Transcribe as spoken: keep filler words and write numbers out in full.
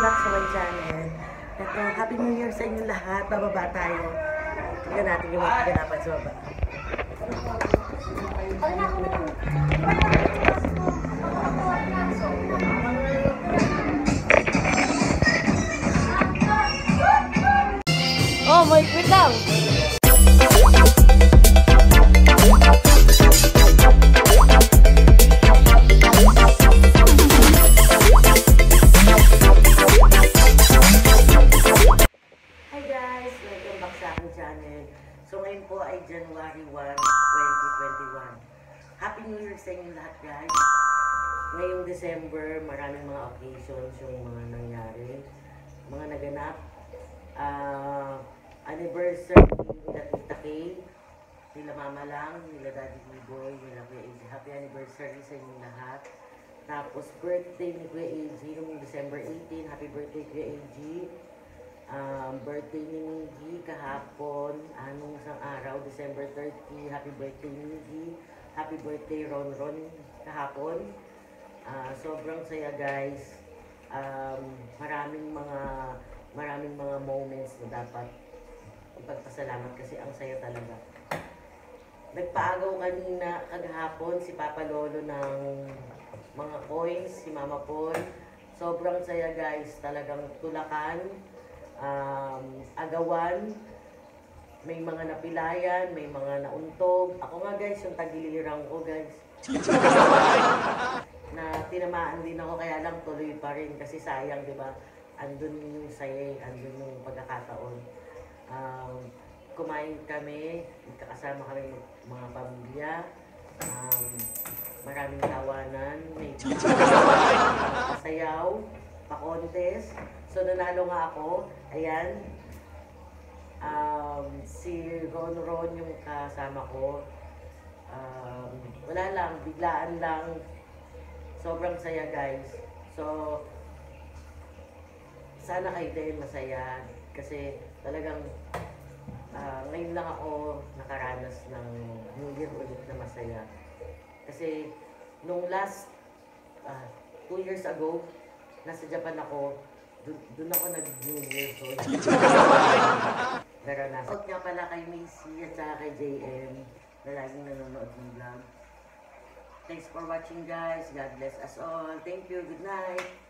back sa my channel. Ito, Happy New Year sa inyo lahat. Bababa tayo. Tignan natin yung mga kaganapan sa baba. Oh, may wait lang! So ngayon po ay January first, twenty twenty-one. Happy New Year sa inyo lahat, guys. Ngayong December, maraming mga occasions yung mga nangyari, mga naganap. Uh, anniversary nila Tita Kay, nila Mama Lang, nila Daddy B-Boy, nila Kuya A J. Happy anniversary sa inyo lahat. Tapos birthday ni Kuya A J noong December eighteenth. Happy birthday Kuya A J. Um, birthday ni Miggy kahapon, anong isang araw, December thirtieth. Happy birthday Miggy. Happy birthday Ron Ron kahapon. Uh, sobrang saya, guys. Um, maraming mga maraming mga moments na dapat ipagpasalamat kasi ang saya talaga. Nagpaagaw kanina kagahapon si Papa Lolo ng mga coins, si Mama Paul. Sobrang saya, guys. Talagang tulakan. Um, agawan, may mga napilayan, may mga nauntog. Ako nga, guys, yung tagilirang ko, guys. Na tinamaan din ako, kaya lang tuloy pa rin kasi sayang, di ba? Andun yung saya, andun yung pagkakataon. Um, kumain kami, magkakasama kami mga pamilya. Um, maraming tawanan, may pasayaw, pa-contest. So, nanalo nga ako. Ayan. Um, si Ron Ron yung kasama ko. Um, wala lang. Biglaan lang. Sobrang saya, guys. So, sana kayo din masaya. Kasi talagang uh, ngayon lang ako nakaranas ng New Year ulit na masaya. Kasi nung last uh, two years ago, nasa Japan ako. Doon ako nag-New Year, so pero nasa. Out nga pala kay Macy at saka kay J M na laging nanonood ng vlog. Thanks for watching, guys. God bless us all. Thank you. Good night.